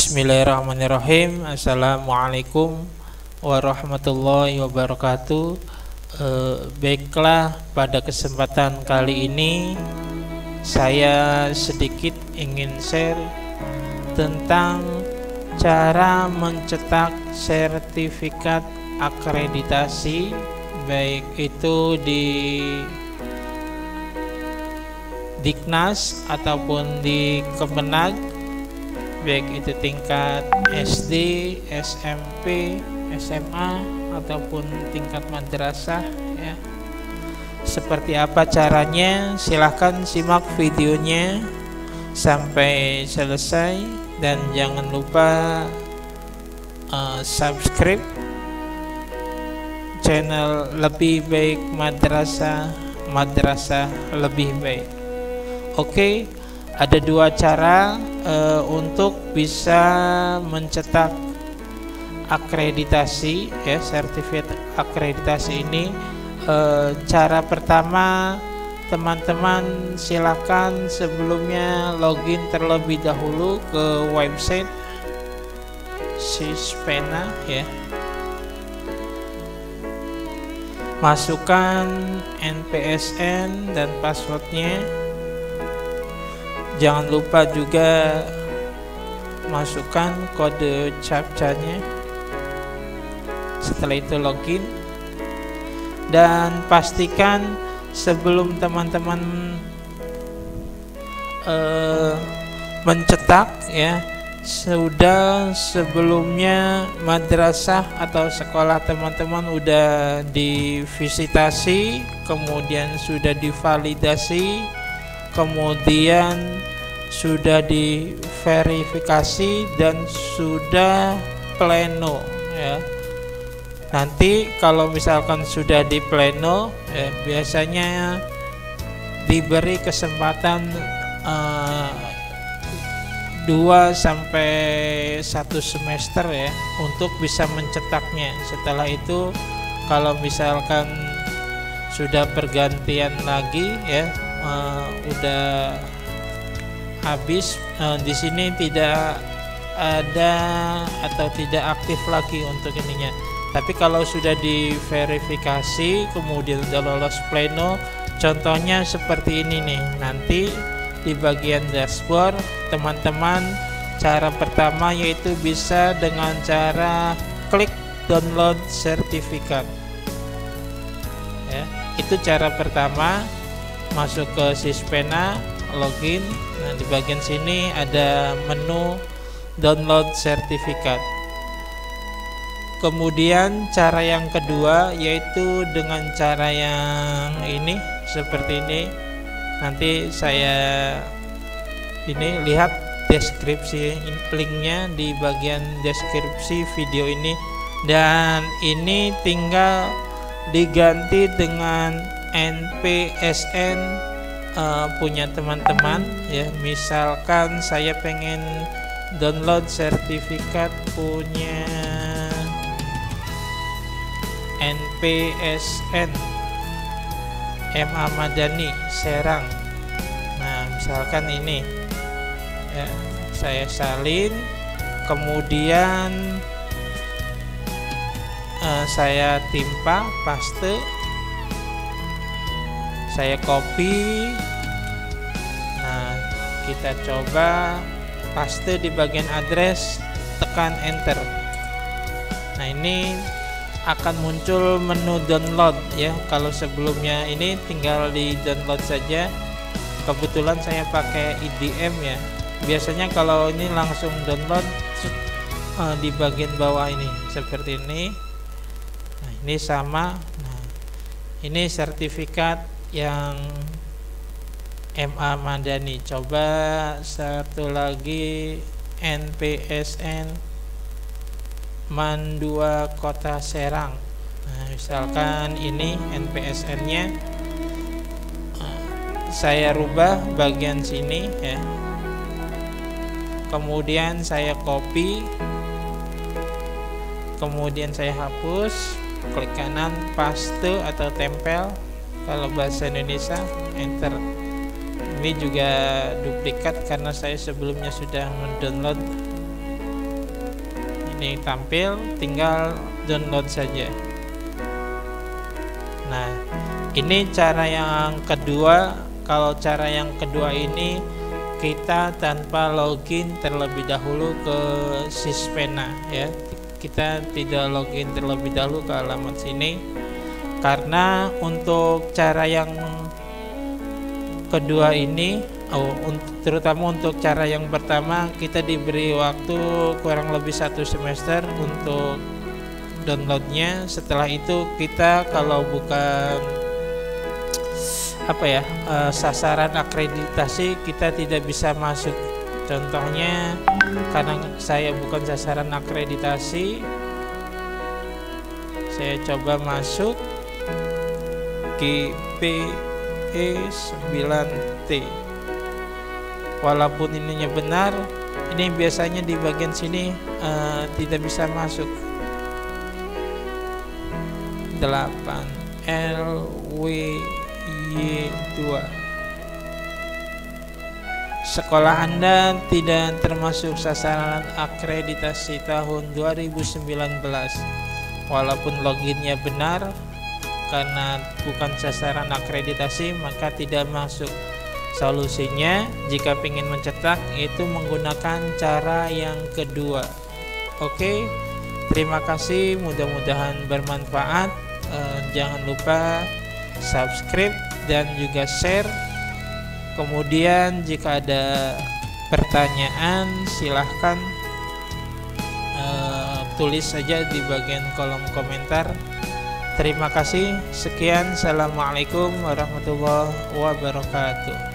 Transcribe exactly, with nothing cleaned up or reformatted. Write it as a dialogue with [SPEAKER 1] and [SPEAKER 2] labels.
[SPEAKER 1] Bismillahirrahmanirrahim. Assalamualaikum warahmatullahi wabarakatuh. e, Baiklah, pada kesempatan kali ini saya sedikit ingin share tentang cara mencetak sertifikat akreditasi, baik itu di Diknas ataupun di Kemenag, baik itu tingkat S D, S M P, S M A ataupun tingkat madrasah ya. Seperti apa caranya? Silahkan simak videonya sampai selesai dan jangan lupa uh, subscribe channel Lebih Baik Madrasah, Madrasah Lebih Baik. Oke, ada dua cara uh, untuk bisa mencetak akreditasi ya, sertifikat akreditasi ini. Uh, cara pertama, teman-teman silakan sebelumnya login terlebih dahulu ke website Sispena ya. Masukkan N P S N dan passwordnya. Jangan lupa juga masukkan kode captcha-nya. Setelah itu login dan pastikan sebelum teman-teman uh, mencetak ya, sudah sebelumnya madrasah atau sekolah teman-teman udah divisitasi, kemudian sudah divalidasi, kemudian sudah diverifikasi dan sudah pleno ya. Nanti kalau misalkan sudah di pleno ya, biasanya diberi kesempatan uh, dua sampai satu semester ya untuk bisa mencetaknya. Setelah itu kalau misalkan sudah pergantian lagi ya, uh, udah habis, uh, di sini tidak ada atau tidak aktif lagi untuk ininya. Tapi kalau sudah diverifikasi kemudian sudah lolos pleno, contohnya seperti ini nih. Nanti di bagian dashboard teman-teman, cara pertama yaitu bisa dengan cara klik download sertifikat ya. Itu cara pertama. Masuk ke Sispena, login. Nah, di bagian sini ada menu download sertifikat. Kemudian cara yang kedua yaitu dengan cara yang ini, seperti ini. Nanti saya ini lihat deskripsi linknya di bagian deskripsi video ini, dan ini tinggal diganti dengan N P S N uh, punya teman-teman ya. Misalkan saya pengen download sertifikat punya N P S N M A Madani Serang. Nah, misalkan ini ya, saya salin, kemudian uh, saya timpa, paste, saya copy. Nah, kita coba paste di bagian address, tekan enter. Nah, ini akan muncul menu download ya. Kalau sebelumnya ini tinggal di download saja. Kebetulan saya pakai I D M ya. Biasanya kalau ini langsung download uh, di bagian bawah ini seperti ini. Nah, ini sama. Nah, ini sertifikat yang M A Madani. Coba satu lagi, N P S N Man dua Kota Serang. Nah, misalkan ini N P S N-nya, nah, saya rubah bagian sini ya. Kemudian saya copy, kemudian saya hapus, klik kanan paste atau tempel. Kalau bahasa Indonesia enter. Ini juga duplikat karena saya sebelumnya sudah mendownload ini tampil, tinggal download saja. Nah, ini cara yang kedua. Kalau cara yang kedua ini kita tanpa login terlebih dahulu ke Sispena ya. Kita tidak login terlebih dahulu ke alamat sini, karena untuk cara yang kedua ini, oh, terutama untuk cara yang pertama, kita diberi waktu kurang lebih satu semester untuk downloadnya. Setelah itu kita kalau bukan apa ya uh, sasaran akreditasi, kita tidak bisa masuk. Contohnya, karena saya bukan sasaran akreditasi, saya coba masuk G P E sembilan T. Walaupun ininya benar, ini biasanya di bagian sini uh, tidak bisa masuk. Delapan L W Y dua. Sekolah Anda tidak termasuk sasaran akreditasi tahun dua ribu sembilan belas. Walaupun loginnya benar, karena bukan sasaran akreditasi maka tidak masuk. Solusinya jika ingin mencetak itu menggunakan cara yang kedua. Oke, terima kasih, mudah-mudahan bermanfaat. Eh, jangan lupa subscribe dan juga share. Kemudian jika ada pertanyaan silahkan uh, tulis saja di bagian kolom komentar. Terima kasih, sekian, assalamualaikum warahmatullahi wabarakatuh.